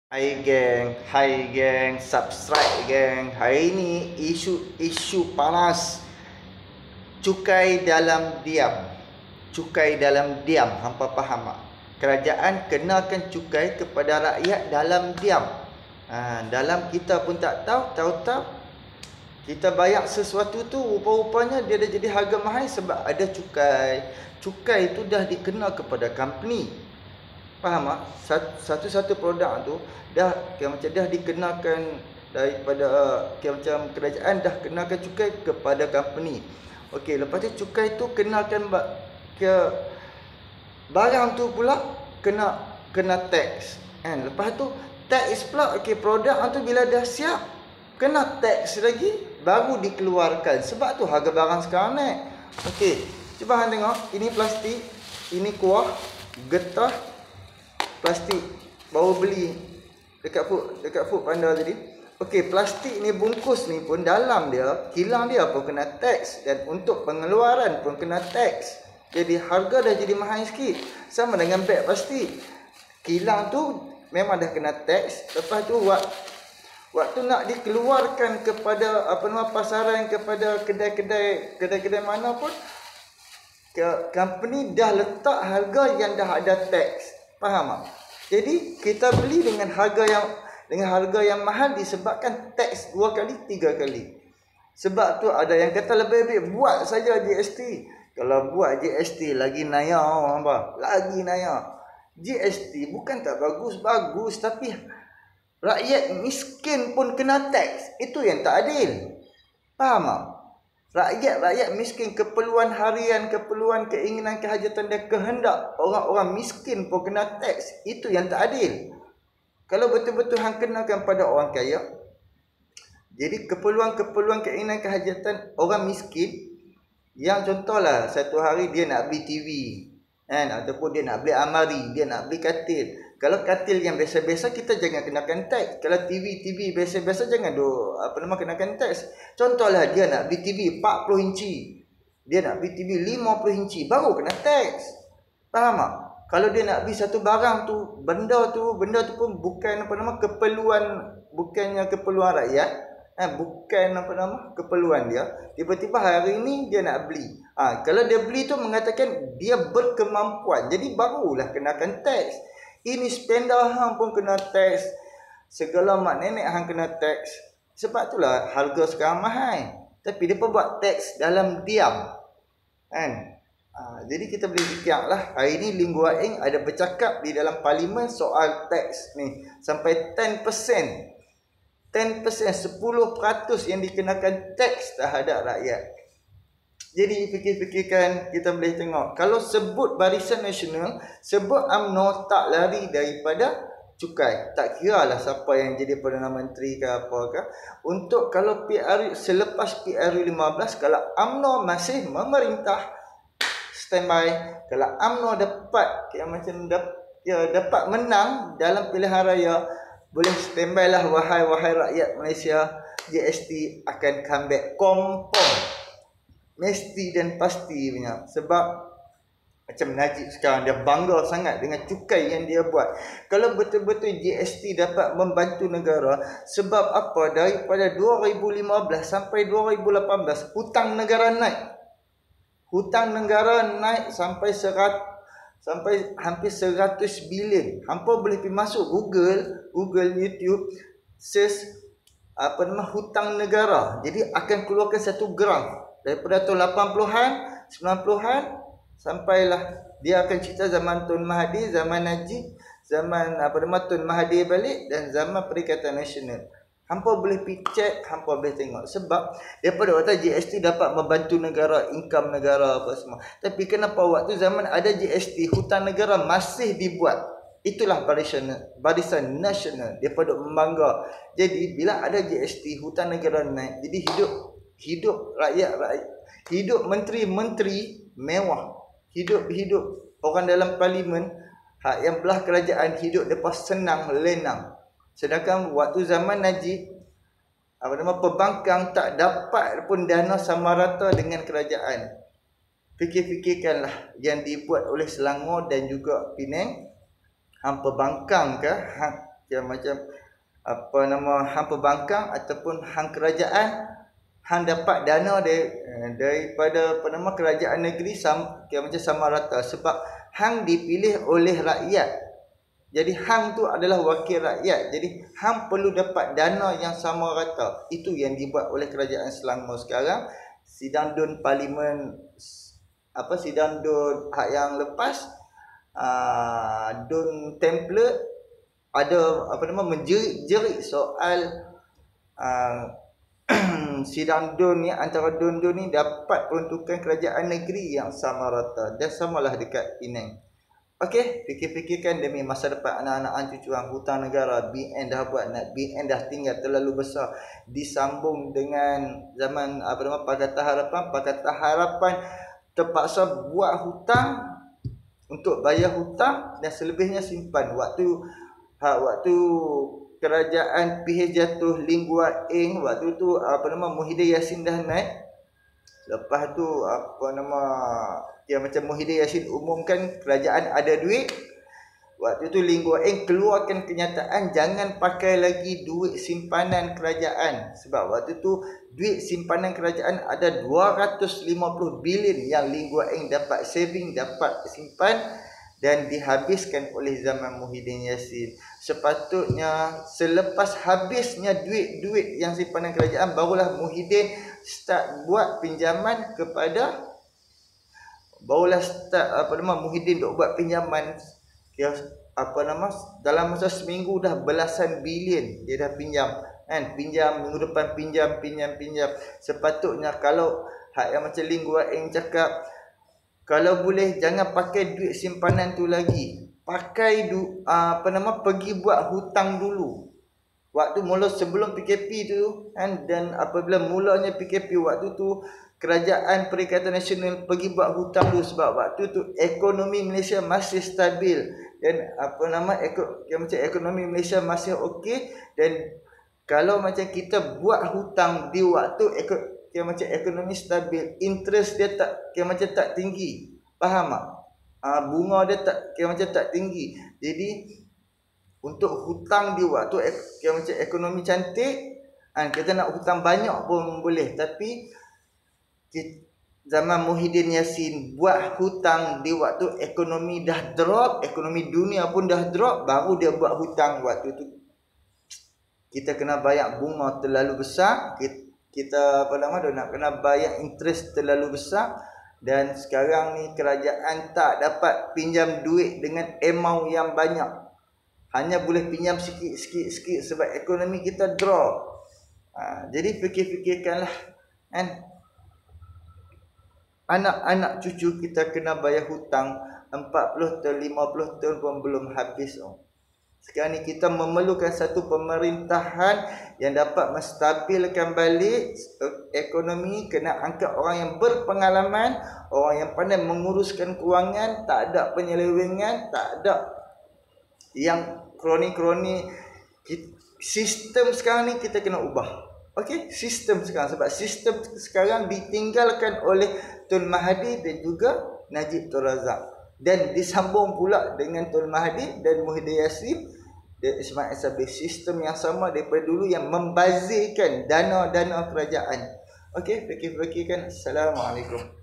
Hai geng, subscribe geng. Hari ini isu panas cukai dalam diam. Cukai dalam diam, hampa faham tak? Kerajaan kenakan cukai kepada rakyat dalam diam. Dalam kita pun tak tahu kita bayar sesuatu tu rupa-rupanya dia dah jadi harga mahal sebab ada cukai. Cukai tu dah dikena kepada company. Faham tak? Satu-satu produk tu dah macam dah dikenakan daripada macam kerajaan dah kenakan cukai kepada company. Okey, lepas tu cukai tu kenakan ke barang tu pula kena tax. Kan? Lepas tu tax pula okey, produk tu bila dah siap kena tax lagi baru dikeluarkan. Sebab tu harga barang sekarang naik. Okey, cuba hang tengok, ini plastik, ini kuah, getah, plastik baru beli dekat food panda tadi. Okey, plastik ni bungkus ni pun dalam dia, kilang dia pun kena tax dan untuk pengeluaran pun kena tax. Jadi harga dah jadi mahal sikit. Sama dengan beg plastik. Kilang tu memang dah kena tax, lepas tu waktu nak dikeluarkan kepada pasaran, kepada kedai-kedai mana pun, company dah letak harga yang dah ada tax. Faham tak? Jadi kita beli dengan harga yang mahal disebabkan tax 2 kali 3 kali. Sebab tu ada yang kata lebih-lebih buat saja GST. Kalau buat GST lagi naya apa? Lagi naya. GST bukan tak bagus, tapi rakyat miskin pun kena tax. Itu yang tak adil. Faham tak? Rakyat miskin, keperluan harian, keperluan, keinginan, kehajatan dan kehendak orang-orang miskin pun kena tax. Itu yang tak adil. Kalau betul-betul hang kenakan pada orang kaya, jadi keperluan, keinginan, kehajatan orang miskin, yang contohlah satu hari dia nak beli TV, kan, ataupun dia nak beli almari, dia nak beli katil. Kalau katil yang biasa-biasa kita jangan kenakan tax. Kalau TV biasa-biasa jangan kenakan tax. Contohlah dia nak beli TV 40 inci. Dia nak beli TV 50 inci baru kena tax. Faham tak? Kalau dia nak beli satu barang tu, benda tu pun bukan bukannya keperluan rakyat, bukan keperluan dia. Tiba-tiba hari ini dia nak beli. Kalau dia beli tu mengatakan dia berkemampuan, jadi barulah kenakan tax. Ini spender hang pun kena tax. Segala mak nenek hang kena tax. Sebab itulah harga sekarang mahal. Tapi dia pun buat tax dalam diam. Kan? Jadi kita boleh fikir lah. Hari ni Lim Guat Eng ada bercakap di dalam parlimen soal tax ni. Sampai 10%. 10%, 10% yang dikenakan tax terhadap rakyat. Jadi fikir-fikirkan, kita boleh tengok. Kalau sebut Barisan Nasional, sebut UMNO tak lari daripada cukai. Tak kira lah siapa yang jadi Perdana Menteri ke apa ke. Untuk kalau selepas PRU 15, kalau UMNO masih memerintah, standby. Kalau UMNO dapat dapat menang dalam pilihan raya, boleh standby lah wahai rakyat Malaysia. GST akan comeback confirm. Mesti dan pasti punya. Sebab macam Najib sekarang dia bangga sangat dengan cukai yang dia buat. Kalau betul-betul GST dapat membantu negara, sebab apa? Daripada 2015 sampai 2018 hutang negara naik. Hutang negara naik sampai hampir 100 bilion. Hampa boleh pergi masuk Google, YouTube, search hutang negara. Jadi akan keluarkan satu graf daripada tahun 80-an, 90-an sampailah dia akan cerita zaman Tun Mahathir, zaman Najib, zaman Tun Mahathir balik dan zaman Perikatan Nasional. Hampa boleh pergi check, hampa boleh tengok. Sebab daripada waktu GST dapat membantu negara, income negara apa semua. Tapi kenapa waktu zaman ada GST, hutang negara masih dibuat? Itulah Barisan Nasional. Daripada membangga. Jadi bila ada GST, hutang negara naik. Jadi hidup rakyat, hidup menteri-menteri mewah, hidup orang dalam parlimen yang belah kerajaan hidup lepas senang lenang. Sedangkan waktu zaman Najib, perbankan tak dapat pun dana sama rata dengan kerajaan. Fikir-fikirkanlah yang dibuat oleh Selangor dan juga Penang. Perbankan ke macam apa nama hang pembangkang ataupun hang kerajaan, hang dapat dana daripada apa nama kerajaan negeri macam sama rata, sebab hang dipilih oleh rakyat. Jadi hang tu adalah wakil rakyat. Jadi hang perlu dapat dana yang sama rata. Itu yang dibuat oleh kerajaan Selangor sekarang. Sidang DUN Parlimen, sidang DUN hak yang lepas, DUN template ada menjerit soal sidang DUN ni, antara DUN ni dapat peruntukan kerajaan negeri yang sama rata dan samalah dekat Penang. Okey, fikir-fikirkan demi masa depan anak-anak cucu hang. Hutang negara, BN dah buat, BN dah tinggal terlalu besar. Disambung dengan zaman Pakatan Harapan. Pakatan Harapan terpaksa buat hutang untuk bayar hutang dan selebihnya simpan. Waktu kerajaan PH jatuh, Lim Guat Eng, waktu tu Muhyiddin Yassin dah naik. Lepas tu macam Muhyiddin Yassin umumkan kerajaan ada duit. Waktu tu Lim Guat Eng keluarkan kenyataan jangan pakai lagi duit simpanan kerajaan, sebab waktu tu duit simpanan kerajaan ada 250 bilion yang Lim Guat Eng dapat saving, dapat simpan dan dihabiskan oleh zaman Muhyiddin Yassin. Sepatutnya selepas habisnya duit-duit yang simpanan kerajaan, barulah Muhyiddin start buat pinjaman kepada, Muhyiddin duk buat pinjaman dalam masa seminggu dah belasan bilion dia dah pinjam kan, pinjam minggu depan pinjam. Sepatutnya kalau hak yang macam Lim Guat Eng cakap, kalau boleh jangan pakai duit simpanan tu lagi, pakai pergi buat hutang dulu. Waktu mula sebelum PKP tu kan, dan apabila mulanya PKP, waktu tu Kerajaan Perikatan Nasional pergi buat hutang dulu, sebab waktu tu ekonomi Malaysia masih stabil dan macam ekonomi Malaysia masih okey. Dan kalau macam kita buat hutang di waktu macam ekonomi stabil, interest dia tak tinggi, faham tak? Bunga dia macam tak tinggi. Jadi untuk hutang di waktu macam ekonomi cantik, kita nak hutang banyak pun boleh. Tapi zaman Muhyiddin Yassin buat hutang di waktu ekonomi dah drop, ekonomi dunia pun dah drop, baru dia buat hutang. Waktu tu kita kena bayar bunga terlalu besar, kita nak kena bayar interest terlalu besar. Dan sekarang ni kerajaan tak dapat pinjam duit dengan amount yang banyak, hanya boleh pinjam sikit sebab ekonomi kita drop. Jadi fikir-fikirkanlah kan, anak-anak cucu kita kena bayar hutang 40 tahun 50 tahun pun belum habis. Sekarang ni kita memerlukan satu pemerintahan yang dapat menstabilkan balik ekonomi, kena angkat orang yang berpengalaman, orang yang pandai menguruskan kewangan, tak ada penyelewengan, tak ada yang kroni-kroni. Sistem sekarang ni kita kena ubah. Okey, sistem sekarang, sebab sistem sekarang ditinggalkan oleh Tun Mahathir dan juga Najib Tun Razak, dan disambung pula dengan Tun Mahathir dan Muhyiddin Yassin dan Ismail Sabri. Sistem yang sama daripada dulu yang membazirkan dana-dana kerajaan. Okey, fikir-fikirkan. Assalamualaikum.